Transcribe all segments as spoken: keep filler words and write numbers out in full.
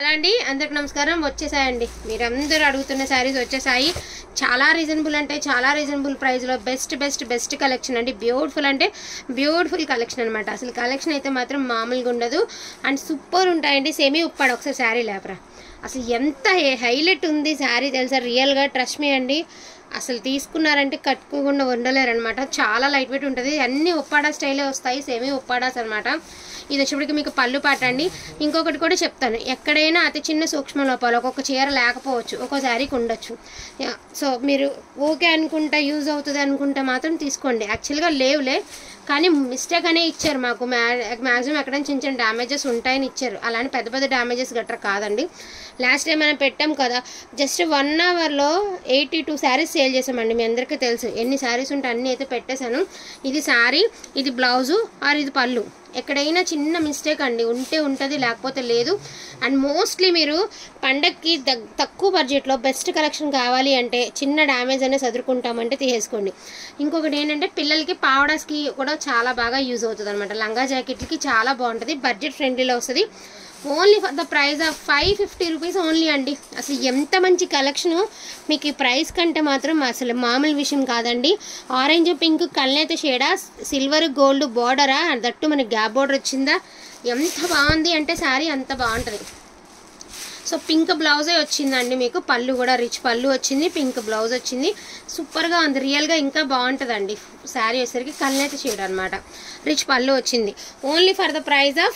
అండి అందరికి నమస్కారం వచ్చేసాయండి మీరందరూ అడుగుతున్న సారీస్ వచ్చేసాయి చాలా రీజనబుల్ అంటే చాలా రీజనబుల్ ప్రైస్ లో బెస్ట్ బెస్ట్ బెస్ట్ కలెక్షన్ అండి బ్యూటిఫుల్ అంటే బ్యూటిఫుల్ కలెక్షన్ అన్నమాట అసలు కలెక్షన్ అయితే మాత్రం మామూలుగా ఉండదు అండ్ సూపర్ ఉంటాయండి సెమీ ఉప్పాడు ఒకసారి సారీ లేపరా అసలు ఎంత హైలైట్ ఉంది సారీ తెలుసా రియల్ గా ట్రస్ట్ మీ అండి అసలు తీసుకున్నారంటే కట్టుకోకుండా ఉండలేరన్నమాట చాలా లైట్ వెయిట్ ఉంటుంది అన్ని ఉప్పాడా స్టైలే వస్తాయి సెమీ ఉప్పాడాస్ అన్నమాట ఇది వచ్చేప్పటికి మీకు పళ్ళు పాట అండి ఇంకొకటి కూడా చెప్తాను ఎక్కడైనా అతి చిన్న సూక్ష్మ లోపాలు ఒక్కొక్క చీర లేకపోవచ్చు ఒక్కో శారీకి ఉండొచ్చు సో మీరు ఓకే అనుకుంటా యూజ్ అవుతుంది అనుకుంటే మాత్రం తీసుకోండి యాక్చువల్గా లేవులే కానీ మిస్టేక్ అనే ఇచ్చారు మాకు మ్యాక్సిమం ఎక్కడైనా చిన్న చిన్న డ్యామేజెస్ ఉంటాయని ఇచ్చారు అలానే పెద్ద పెద్ద డ్యామేజెస్ గట్రా కాదండి లాస్ట్ టైం మనం పెట్టాం కదా జస్ట్ వన్ అవర్లో ఎయిటీ టూ శారీస్ సేల్ చేసామండి మీ అందరికీ తెలుసు ఎన్ని శారీస్ ఉంటే అన్నీ అయితే పెట్టేశాను ఇది శారీ ఇది బ్లౌజు ఆర్ ఇది పళ్ళు ఎక్కడైనా చిన్న మిస్టేక్ అండి ఉంటే ఉంటుంది లేకపోతే లేదు అండ్ మోస్ట్లీ మీరు పండగకి తక్కువ బడ్జెట్లో బెస్ట్ కలెక్షన్ కావాలి అంటే చిన్న డ్యామేజ్ అనేది చదువుకుంటామంటే తీసేసుకోండి ఇంకొకటి ఏంటంటే పిల్లలకి పావడాస్కి కూడా చాలా బాగా యూజ్ అవుతుంది అనమాట లంగా జాకెట్లకి చాలా బాగుంటుంది బడ్జెట్ ఫ్రెండ్లీలో వస్తుంది only for the price of five fifty rupees only అండి అసలు ఎంత మంచి కలెక్షను మీకు ఈ ప్రైస్ కంటే మాత్రం అసలు మామూలు విషయం కాదండి ఆరెంజ్ పింక్ కళ్ళైతే షేడా సిల్వర్ గోల్డ్ బోర్డరా దట్టు మనకి గ్యాప్ బోర్డర్ వచ్చిందా ఎంత బాగుంది అంటే శారీ అంత బాగుంటుంది సో పింక్ బ్లౌజే వచ్చిందండి మీకు పళ్ళు కూడా రిచ్ పళ్ళు వచ్చింది పింక్ బ్లౌజ్ వచ్చింది సూపర్గా ఉంది రియల్గా ఇంకా బాగుంటుందండి శారీ వచ్చేసరికి కళ్ళైతే షేడ్ అనమాట రిచ్ పళ్ళు వచ్చింది only for the price of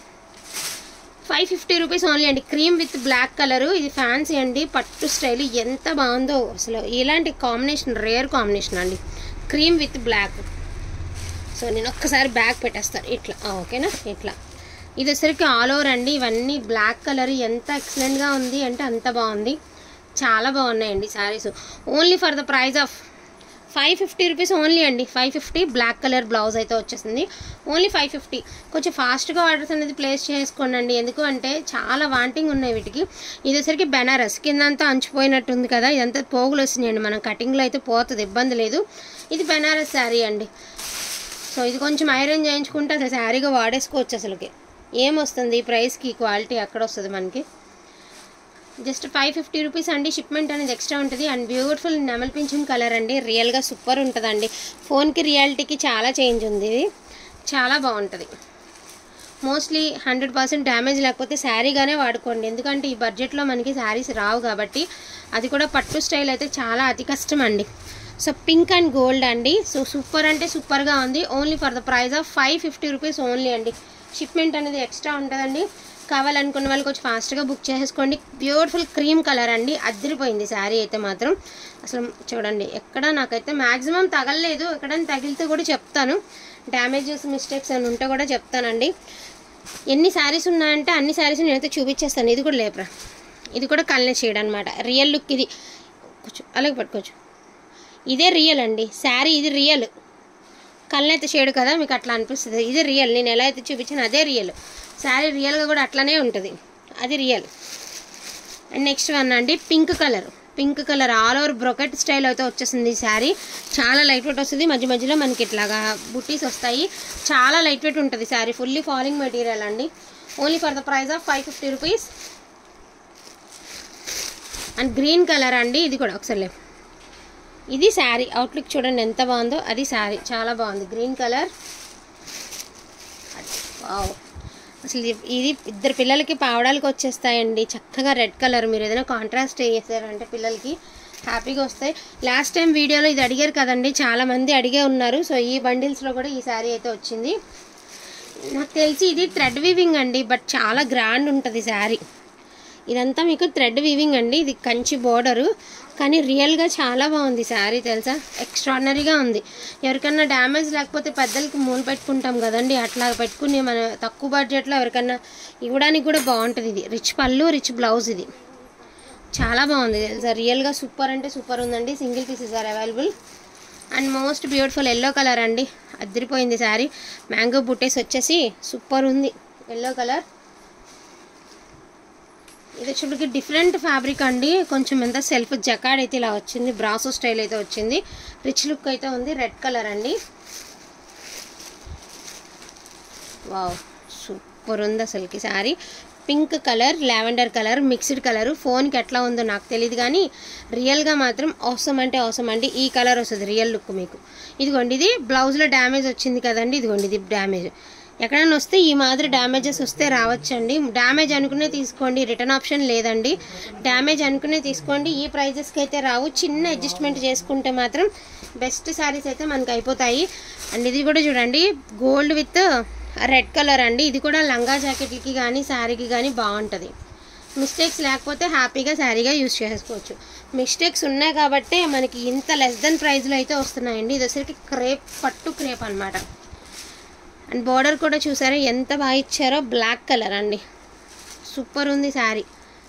five fifty rupees only అండి క్రీమ్ విత్ బ్లాక్ కలరు ఇది ఫ్యాన్సీ అండి పట్టు స్టైల్ ఎంత బాగుందో అసలు ఇలాంటి కాంబినేషన్ రేర్ కాంబినేషన్ అండి క్రీమ్ విత్ బ్లాక్ సో నేను ఒక్కసారి బ్యాక్ పెట్టేస్తాను ఇట్లా ఓకేనా ఇట్లా ఇది వచ్చరికి ఆల్ ఓవర్ అండి ఇవన్నీ బ్లాక్ కలర్ ఎంత ఎక్సలెంట్గా ఉంది అంటే అంత బాగుంది చాలా బాగున్నాయండి saris only for the price of five fifty rupees only అండి five fifty black colour blouse అయితే వచ్చేసింది ఓన్లీ ఫైవ్ ఫిఫ్టీ కొంచెం ఫాస్ట్గా ఆర్డర్స్ అనేది ప్లేస్ చేసుకోండి ఎందుకు అంటే చాలా వాంటింగ్ ఉన్నాయి వీటికి ఇది వచ్చరికి బెనారస్ కిందంతా అంచిపోయినట్టుంది కదా ఇదంతా పోగులు వస్తున్నాయండి మనం కటింగ్లో అయితే పోతుంది ఇబ్బంది లేదు ఇది బెనారస్ శారీ అండి సో ఇది కొంచెం ఐరన్ చేయించుకుంటే అసలు శారీగా వాడేసుకోవచ్చు అసలుకి ఏమొస్తుంది ఈ ప్రైస్కి క్వాలిటీ ఎక్కడ వస్తుంది మనకి జస్ట్ ఫైవ్ ఫిఫ్టీ రూపీస్ అండి షిప్మెంట్ అనేది ఎక్స్ట్రా ఉంటుంది అండ్ బ్యూటిఫుల్ నెమల్ పింఛం కలర్ అండి రియల్గా సూపర్ ఉంటుందండి ఫోన్కి రియాలిటీకి చాలా చేంజ్ ఉంది ఇది చాలా బాగుంటుంది మోస్ట్లీ హండ్రెడ్ పర్సెంట్ డ్యామేజ్ లేకపోతే శారీగానే వాడుకోండి ఎందుకంటే ఈ బడ్జెట్లో మనకి శారీస్ రావు కాబట్టి అది కూడా పట్టు స్టైల్ అయితే చాలా అతి కష్టం అండి సో పింక్ అండ్ గోల్డ్ అండి సో సూపర్ అంటే సూపర్గా ఉంది only for the price of five fifty rupees only అండి షిప్మెంట్ అనేది ఎక్స్ట్రా ఉంటుందండి కావాలనుకున్న వాళ్ళు కొంచెం ఫాస్ట్గా బుక్ చేసుకోండి బ్యూటిఫుల్ క్రీమ్ కలర్ అండి అదిరిపోయింది శారీ అయితే మాత్రం అసలు చూడండి ఎక్కడ నాకైతే మ్యాక్సిమం తగలలేదు ఎక్కడైనా తగిలితే కూడా చెప్తాను డ్యామేజెస్ మిస్టేక్స్ అని ఉంటే కూడా చెప్తానండి ఎన్ని శారీస్ ఉన్నాయంటే అన్ని శారీస్ నేనైతే చూపించేస్తాను ఇది కూడా లేపరా ఇది కూడా కళ్ళనే షేడ్ అనమాట రియల్ లుక్ ఇది కొంచెం అలాగే పట్టుకోవచ్చు ఇదే రియల్ అండి శారీ ఇది రియల్ కళ్ళనైతే షేడ్ కదా మీకు అట్లా అనిపిస్తుంది ఇది రియల్ నేను ఎలా అయితే చూపించాను అదే రియల్ శారీ రియల్గా కూడా అట్లానే ఉంటుంది అది రియల్ అండ్ నెక్స్ట్ వన్ అండి pink colour pink colour all over brocade style అయితే వచ్చేసింది ఈ శారీ చాలా లైట్ వెయిట్ వస్తుంది మధ్య మధ్యలో మనకి ఇట్లాగా బుట్టీస్ వస్తాయి చాలా లైట్ వెయిట్ ఉంటుంది శారీ ఫుల్లీ ఫాలింగ్ మెటీరియల్ అండి only for the price of five fifty rupees and green colour అండి ఇది కూడా ఒకసారి ఇది శారీ అవుట్లుక్ చూడండి ఎంత బాగుందో అది శారీ చాలా బాగుంది గ్రీన్ కలర్ వావ్ అసలు ఇది ఇద్దరు పిల్లలకి పావడాలకి వచ్చేస్తాయండి చక్కగా రెడ్ కలర్ మీరు ఏదైనా కాంట్రాస్ట్ వేసారంటే పిల్లలకి హ్యాపీగా వస్తాయి లాస్ట్ టైం వీడియోలో ఇది అడిగారు కదండి చాలామంది అడిగే ఉన్నారు సో ఈ బండిల్స్లో కూడా ఈ శారీ అయితే వచ్చింది నాకు తెలిసి ఇది థ్రెడ్ వీవింగ్ అండి బట్ చాలా గ్రాండ్ ఉంటుంది శారీ ఇదంతా మీకు థ్రెడ్ వీవింగ్ అండి ఇది కంచి బోర్డరు కానీ రియల్గా చాలా బాగుంది శారీ తెలుసా ఎక్స్ట్రాడినరీగా ఉంది ఎవరికన్నా డ్యామేజ్ లేకపోతే పెద్దలకి మూలు పెట్టుకుంటాం కదండి అట్లా పెట్టుకుని మన తక్కువ బడ్జెట్లో ఎవరికన్నా ఇవ్వడానికి కూడా బాగుంటుంది ఇది రిచ్ పళ్ళు రిచ్ బ్లౌజ్ ఇది చాలా బాగుంది తెలుసా రియల్గా సూపర్ అంటే సూపర్ ఉందండి single pieces are available and most beautiful yellow colour అండి అదిరిపోయింది శారీ మ్యాంగో బుట్టేస్ వచ్చేసి సూపర్ ఉంది ఎల్లో కలర్ ఇది వచ్చేటికి డిఫరెంట్ ఫ్యాబ్రిక్ అండి కొంచెం ఎంత సెల్ఫ్ జకాడ్ అయితే ఇలా వచ్చింది బ్రాసో స్టైల్ అయితే వచ్చింది రిచ్ లుక్ అయితే ఉంది రెడ్ కలర్ అండి వావ్ సూపర్ ఉంది అసలుకి sari pink colour lavender colour mixed colour. ఫోన్కి ఎట్లా ఉందో నాకు తెలియదు కానీ రియల్గా మాత్రం అవసరం అంటే అవసరం అండి. ఈ కలర్ వస్తుంది రియల్ లుక్ మీకు. ఇదిగోండి ఇది బ్లౌజ్లో డ్యామేజ్ వచ్చింది కదండి, ఇదిగోండి ఇది డ్యామేజ్. ఎక్కడైనా వస్తే ఈ మాదిరి డ్యామేజెస్ వస్తే రావచ్చండి. డ్యామేజ్ అనుకునే తీసుకోండి, రిటర్న్ ఆప్షన్ లేదండి. డ్యామేజ్ అనుకునే తీసుకోండి. ఈ ప్రైజెస్కి అయితే రావు. చిన్న అడ్జస్ట్మెంట్ చేసుకుంటే మాత్రం బెస్ట్ శారీస్ అయితే మనకు అయిపోతాయి. అండ్ ఇది కూడా చూడండి గోల్డ్ విత్ రెడ్ కలర్ అండి. ఇది కూడా లంగా జాకెట్లకి కానీ శారీకి కానీ బాగుంటుంది. మిస్టేక్స్ లేకపోతే హ్యాపీగా శారీగా యూజ్ చేసుకోవచ్చు. మిస్టేక్స్ ఉన్నాయి కాబట్టి మనకి ఇంత లెస్ దెన్ ప్రైస్లో అయితే వస్తున్నాయండి. ఇది వచ్చరికి క్రేప్ పట్టు క్రేప్ అనమాట. అండ్ బార్డర్ కూడా చూసారా ఎంత బాగా ఇచ్చారో, బ్లాక్ కలర్ అండి. సూపర్ ఉంది శారీ.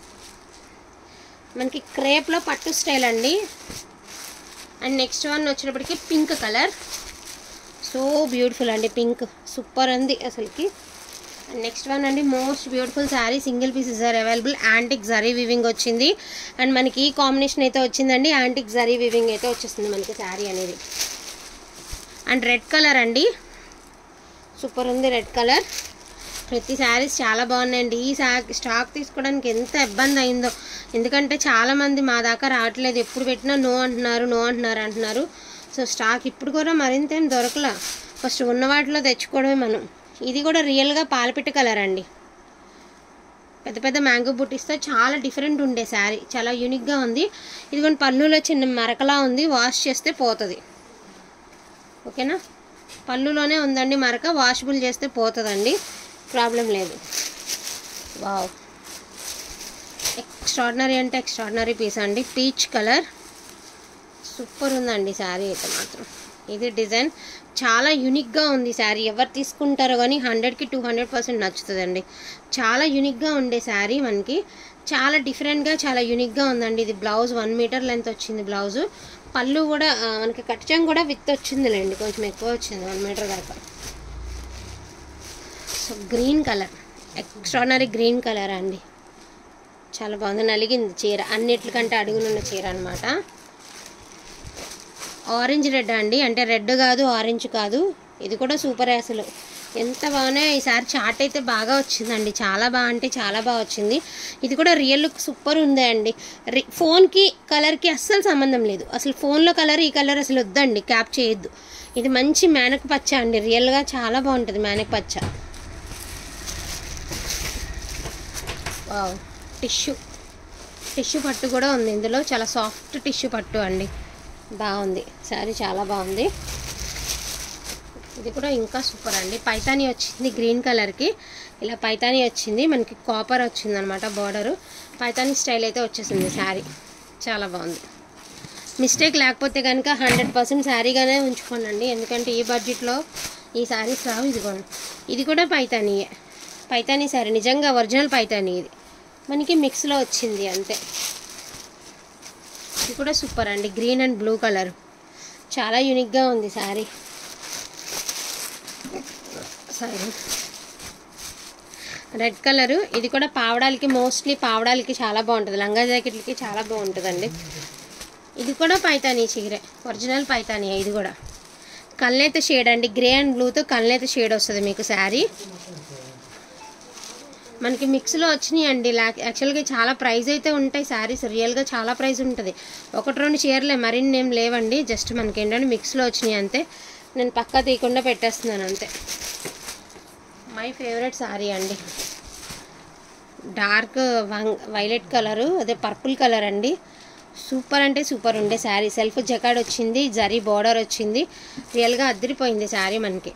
మనకి క్రేప్లో పట్టు స్టైల్ అండి. అండ్ నెక్స్ట్ వన్ వచ్చేటప్పటికి పింక్ కలర్. సో బ్యూటిఫుల్ అండి, పింక్ సూపర్ ఉంది అసలుకి. అండ్ నెక్స్ట్ వన్ అండి most beautiful sari. Single pieces are available. Antique zari weaving వచ్చింది. అండ్ మనకి ఈ కాంబినేషన్ అయితే వచ్చిందండి. యాంటిక్ జరీ వివింగ్ అయితే వచ్చేస్తుంది మనకి శారీ అనేది. అండ్ రెడ్ కలర్ అండి, సూపర్ ఉంది రెడ్ కలర్. ప్రతి శారీస్ చాలా బాగున్నాయండి. ఈ స్టాక్ తీసుకోవడానికి ఎంత ఇబ్బంది అయిందో, ఎందుకంటే చాలామంది మా దాకా రావట్లేదు. ఎప్పుడు పెట్టినా నో అంటున్నారు నో అంటున్నారు అంటున్నారు సో స్టాక్ ఇప్పుడు కూడా మరింత ఏం దొరకలా. ఫస్ట్ ఉన్న వాటిలో తెచ్చుకోవడమే మనం. ఇది కూడా రియల్గా పాలపిట్ట కలర్ అండి. పెద్ద పెద్ద మ్యాంగో బుట్టిస్తో చాలా డిఫరెంట్ ఉండే శారీ, చాలా యూనిక్గా ఉంది. ఇది కూడా పళ్ళులో చిన్న మరకలా ఉంది, వాష్ చేస్తే పోతుంది. ఓకేనా, పళ్ళులోనే ఉందండి మరక, వాషబుల్ చేస్తే పోతుందండి, ప్రాబ్లం లేదు. వావ్, ఎక్స్ట్రాడినరీ అంటే ఎక్స్ట్రాడినరీ పీస్ అండి. పీచ్ కలర్ సూపర్ ఉందండి శారీ అయితే మాత్రం. ఇది డిజైన్ చాలా యూనిక్గా ఉంది శారీ. ఎవరు తీసుకుంటారో కానీ హండ్రెడ్కి టూ హండ్రెడ్ పర్సెంట్ నచ్చుతుందండి. చాలా యూనిక్గా ఉండే శారీ, మనకి చాలా డిఫరెంట్గా చాలా యూనిక్గా ఉందండి. ఇది బ్లౌజ్ వన్ మీటర్ లెంత్ వచ్చింది బ్లౌజు. పళ్ళు కూడా మనకి కట్చం కూడా విత్ వచ్చిందిలేండి, కొంచెం ఎక్కువ వచ్చింది, వన్ మీటర్ దాకా. So green colour, extraordinary green colour అండి. చాలా బాగుంది, నలిగింది చీర, అన్నిటికంటే అడుగునున్న చీర అనమాట. ఆరెంజ్ రెడ్ అండి, అంటే రెడ్ కాదు ఆరెంజ్ కాదు. ఇది కూడా సూపర్ అసలు, ఎంత బాగున్నాయి. ఈసారి చాట్ అయితే బాగా వచ్చిందండి, చాలా బాగా అంటే చాలా బాగా వచ్చింది. ఇది కూడా రియల్ లుక్ సూపర్ ఉంది అండి. ఫోన్కి కలర్కి అస్సలు సంబంధం లేదు. అసలు ఫోన్లో కలర్ ఈ కలర్ అసలు వద్దండి, క్యాప్ చేయొద్దు. ఇది మంచి మేనక పచ్చ అండి, రియల్గా చాలా బాగుంటుంది మేనక పచ్చ. వావ్, టిష్యూ టిష్యూ పట్టు కూడా ఉంది ఇందులో, చాలా సాఫ్ట్ టిష్యూ పట్టు అండి, బాగుంది శారీ, చాలా బాగుంది. ఇది కూడా ఇంకా సూపర్ అండి. పైతానీ వచ్చింది గ్రీన్ కలర్కి, ఇలా పైతానీ వచ్చింది, మనకి కాపర్ వచ్చింది అనమాట బార్డరు. పైతానీ స్టైల్ అయితే వచ్చేసింది శారీ, చాలా బాగుంది. మిస్టేక్ లేకపోతే కనుక హండ్రెడ్ పర్సెంట్ శారీగానే ఉంచుకోనండి, ఎందుకంటే ఈ బడ్జెట్లో ఈ శారీస్ రావు. ఇదిగోండి, ఇది కూడా పైతానీయే, పైతానీ శారీ, నిజంగా ఒరిజినల్ పైతానీ. ఇది మనకి మిక్స్లో వచ్చింది అంతే. ఇది కూడా సూపర్ అండి, గ్రీన్ అండ్ బ్లూ కలర్, చాలా యూనిక్గా ఉంది శారీ. Sorry, red colour. ఇది కూడా పావడాలకి, మోస్ట్లీ పావడాలకి చాలా బాగుంటుంది, లంగా జాకెట్లకి చాలా బాగుంటుందండి. ఇది కూడా పైతానీ చీరే, ఒరిజినల్ పైతానీ. ఇది కూడా కల్నేత షేడ్ అండి, గ్రే అండ్ బ్లూతో కల్నేత షేడ్ వస్తుంది మీకు శారీ. మనకి మిక్స్లో వచ్చినాయి అండి. యాక్చువల్గా చాలా ప్రైస్ అయితే ఉంటాయి శారీస్, రియల్గా చాలా ప్రైస్ ఉంటుంది. ఒకటి రెండు చీరలే, మరిన్ని ఏం లేవండి, జస్ట్ మనకి ఏంటంటే మిక్స్లో వచ్చినాయి అంతే. నేను పక్కా తీయకుండా పెట్టేస్తున్నాను అంతే. మై ఫేవరెట్ శారీ అండి, డార్క్ వైలెట్ కలరు, అదే పర్పుల్ కలర్ అండి. సూపర్ అంటే సూపర్ ఉండే శారీ. సెల్ఫ్ జకాడ్ వచ్చింది, జరీ బార్డర్ వచ్చింది, రియల్గా అద్దరిపోయింది శారీ మనకి.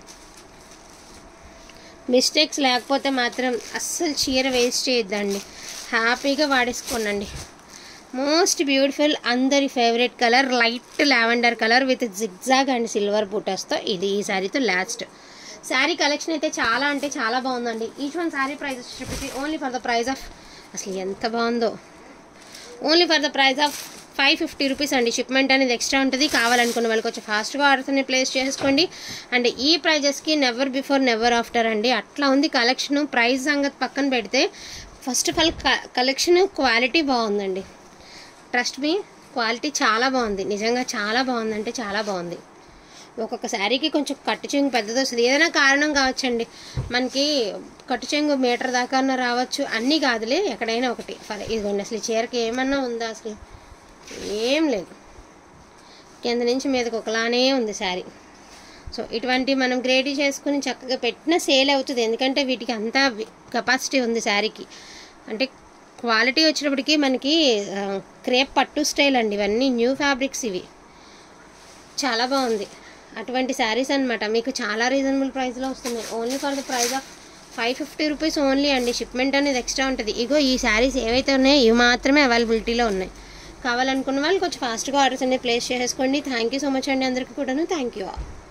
మిస్టేక్స్ లేకపోతే మాత్రం అస్సలు చీర వేస్ట్ చేయొద్దండి, హ్యాపీగా వాడేసుకోనండి. మోస్ట్ బ్యూటిఫుల్, అందరి favourite colour light lavender colour with zigzag and silver బూటాస్తో. ఇది ఈ శారీతో లాస్ట్ శారీ కలెక్షన్ అయితే చాలా అంటే చాలా బాగుందండి. ఈచ్ వన్ శారీ ప్రైస్ వచ్చేటప్పటికి only for the price of, అసలు ఎంత బాగుందో, only for the price of five fifty rupees అండి. షిప్మెంట్ అనేది ఎక్స్ట్రా ఉంటుంది, కావాలనుకున్న వాళ్ళకి వచ్చి ఫాస్ట్గా ఆర్డర్స్ అన్ని ప్లేస్ చేసుకోండి. అండ్ ఈ ప్రైజెస్కి నెవర్ బిఫోర్ నెవర్ ఆఫ్టర్ అండి, అట్లా ఉంది కలెక్షన్. ప్రైస్ సంగతి పక్కన పెడితే first of all collection quality బాగుందండి. ట్రస్ట్ మీ, క్వాలిటీ చాలా బాగుంది, నిజంగా చాలా బాగుందంటే చాలా బాగుంది. ఒక్కొక్క శారీకి కొంచెం కట్టు చెంగు పెద్దది వస్తుంది, ఏదైనా కారణం కావచ్చండి. మనకి కట్టు చెంగు మీటర్ దాకా రావచ్చు, అన్నీ కాదులే ఎక్కడైనా ఒకటి. ఫర్ ఇదిగోండి అసలు ఈ చీరకి ఏమన్నా ఉందా, అసలు ఏం లేదు, కింద నుంచి మీదకి ఒకలానే ఉంది శారీ. సో ఇటువంటి మనం గ్రేడీ చేసుకుని చక్కగా పెట్టిన సేల్ అవుతుంది, ఎందుకంటే వీటికి అంతా కెపాసిటీ ఉంది శారీకి. అంటే క్వాలిటీ వచ్చినప్పటికీ మనకి క్రేప్ పట్టు స్టైల్ అండి, ఇవన్నీ న్యూ ఫ్యాబ్రిక్స్, ఇవి చాలా బాగుంది. అటువంటి శారీస్ అనమాట మీకు చాలా రీజనబుల్ ప్రైస్లో వస్తున్నాయి. Only for the price of five fifty rupees only అండి. షిప్మెంట్ అనేది ఎక్స్ట్రా ఉంటుంది. ఇగో ఈ శారీస్ ఏవైతే ఉన్నాయో ఇవి మాత్రమే అవైలబిలిటీలో ఉన్నాయి. కావాలనుకున్న వాళ్ళు కొంచెం ఫాస్ట్గా ఆర్డర్స్ అనేది ప్లేస్ చేసుకోండి. థ్యాంక్ యూ సో మచ్ అండి అందరికీ కూడాను. Thank you all.